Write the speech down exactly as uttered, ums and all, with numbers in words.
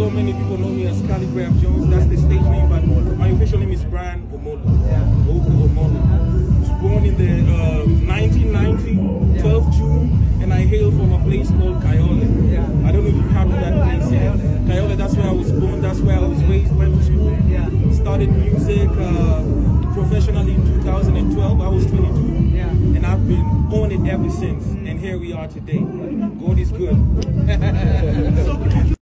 so many people know me as Khaligraph Jones. That's the stage name, but my official name is Brian Omolo. Yeah. Oku Omolo. I was born in the uh, nineteen ninety, twelfth of June, and I hail from a place called Kayole. Yeah. I don't know if you've heard of that place yet. Kayole, that's where I was born, that's where I was raised, went to school. Yeah. Started music uh, professionally in two thousand twelve. I was twenty-two, yeah. And I've been on it ever since. And here we are today. God is good.